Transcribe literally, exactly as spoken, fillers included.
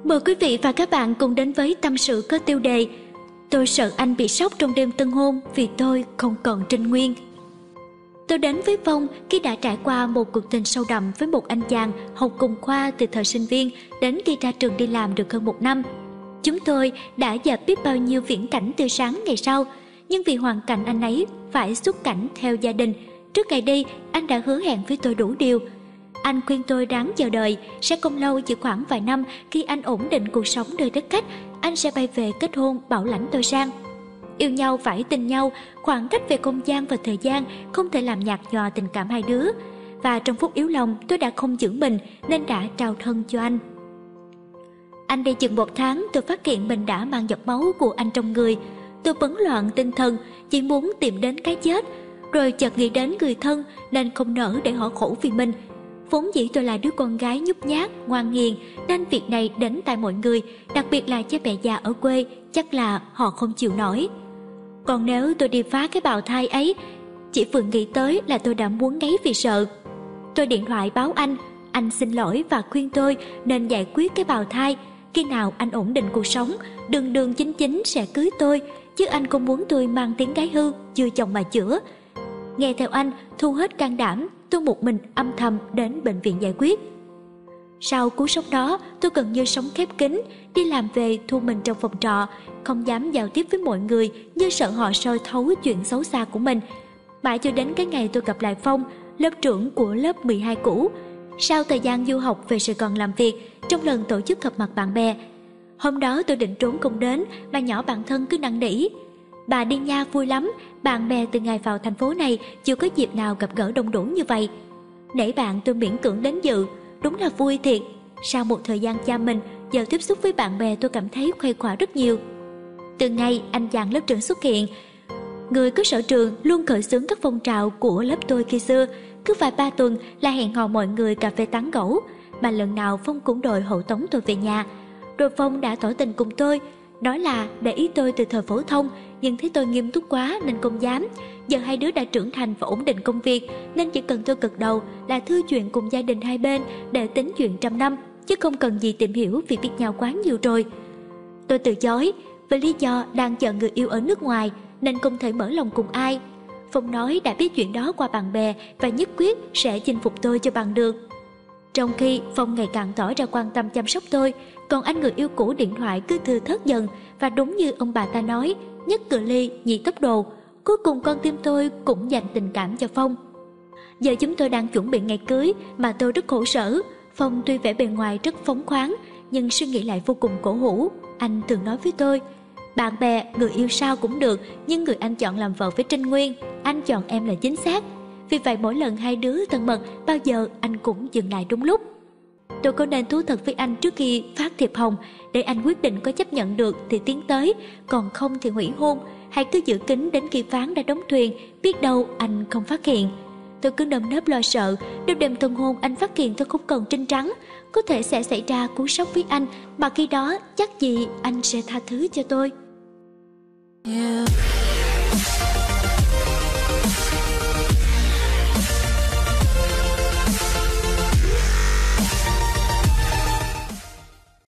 Mời quý vị và các bạn cùng đến với tâm sự có tiêu đề Tôi sợ anh bị sốc trong đêm tân hôn vì tôi không còn trinh nguyên. Tôi đến với Phong khi đã trải qua một cuộc tình sâu đậm với một anh chàng học cùng khoa từ thời sinh viên đến khi ra trường đi làm được hơn một năm. Chúng tôi đã dập biết bao nhiêu viễn cảnh tươi sáng ngày sau, nhưng vì hoàn cảnh anh ấy phải xuất cảnh theo gia đình, trước ngày đi anh đã hứa hẹn với tôi đủ điều. Anh khuyên tôi ráng chờ đợi, sẽ không lâu, chỉ khoảng vài năm khi anh ổn định cuộc sống nơi đất khách, anh sẽ bay về kết hôn bảo lãnh tôi sang. Yêu nhau phải tin nhau, khoảng cách về không gian và thời gian không thể làm nhạt nhòa tình cảm hai đứa. Và trong phút yếu lòng tôi đã không giữ mình nên đã trao thân cho anh. Anh đi chừng một tháng, tôi phát hiện mình đã mang giọt máu của anh trong người. Tôi bấn loạn tinh thần, chỉ muốn tìm đến cái chết. Rồi chợt nghĩ đến người thân nên không nỡ để họ khổ vì mình. Vốn dĩ tôi là đứa con gái nhút nhát, ngoan hiền nên việc này đến tại mọi người, đặc biệt là cha mẹ già ở quê, chắc là họ không chịu nổi. Còn nếu tôi đi phá cái bào thai ấy, chỉ vừa nghĩ tới là tôi đã muốn ngáy vì sợ. Tôi điện thoại báo anh, anh xin lỗi và khuyên tôi nên giải quyết cái bào thai. Khi nào anh ổn định cuộc sống, đường đường chính chính sẽ cưới tôi, chứ anh không muốn tôi mang tiếng gái hư, chưa chồng mà chữa. Nghe theo anh, thu hết can đảm, tôi một mình âm thầm đến bệnh viện giải quyết. Sau cú sốc đó, tôi gần như sống khép kín, đi làm về thu mình trong phòng trọ, không dám giao tiếp với mọi người như sợ họ soi thấu chuyện xấu xa của mình. Mãi cho đến cái ngày tôi gặp lại Phong, lớp trưởng của lớp mười hai cũ, sau thời gian du học về Sài Gòn làm việc, trong lần tổ chức gặp mặt bạn bè. Hôm đó tôi định trốn không đến, mà nhỏ bạn thân cứ năn nỉ. Bà đi nha, vui lắm, bạn bè từ ngày vào thành phố này chưa có dịp nào gặp gỡ đông đủ như vậy. Nể bạn tôi miễn cưỡng đến dự, đúng là vui thiệt. Sau một thời gian cha mình, giờ tiếp xúc với bạn bè tôi cảm thấy khuây khỏa rất nhiều. Từ ngày anh chàng lớp trưởng xuất hiện, người có sở trường luôn khởi xướng các phong trào của lớp tôi khi xưa, cứ vài ba tuần là hẹn hò mọi người cà phê tán gẫu, mà lần nào Phong cũng đòi hộ tống tôi về nhà. Rồi Phong đã tỏ tình cùng tôi, nói là để ý tôi từ thời phổ thông, nhưng thấy tôi nghiêm túc quá nên không dám. Giờ hai đứa đã trưởng thành và ổn định công việc, nên chỉ cần tôi gật đầu là thư chuyện cùng gia đình hai bên để tính chuyện trăm năm, chứ không cần gì tìm hiểu vì biết nhau quá nhiều rồi. Tôi từ chối với lý do đang chờ người yêu ở nước ngoài nên không thể mở lòng cùng ai. Phong nói đã biết chuyện đó qua bạn bè và nhất quyết sẽ chinh phục tôi cho bằng được. Trong khi Phong ngày càng tỏ ra quan tâm chăm sóc tôi, còn anh người yêu cũ điện thoại cứ thưa thớt dần. Và đúng như ông bà ta nói, nhất cự ly nhị tốc độ, cuối cùng con tim tôi cũng dành tình cảm cho Phong. Giờ chúng tôi đang chuẩn bị ngày cưới mà tôi rất khổ sở. Phong tuy vẻ bề ngoài rất phóng khoáng, nhưng suy nghĩ lại vô cùng cổ hủ. Anh thường nói với tôi, bạn bè, người yêu sao cũng được, nhưng người anh chọn làm vợ với trinh nguyên, anh chọn em là chính xác. Vì vậy mỗi lần hai đứa thân mật, bao giờ anh cũng dừng lại đúng lúc. Tôi có nên thú thật với anh trước khi phát thiệp hồng, để anh quyết định có chấp nhận được thì tiến tới, còn không thì hủy hôn, hay cứ giữ kín đến khi ván đã đóng thuyền, biết đâu anh không phát hiện. Tôi cứ nơm nớp lo sợ, đêm đêm tân hôn anh phát hiện tôi không còn trinh trắng, có thể sẽ xảy ra cú sốc với anh, mà khi đó chắc gì anh sẽ tha thứ cho tôi. Yeah.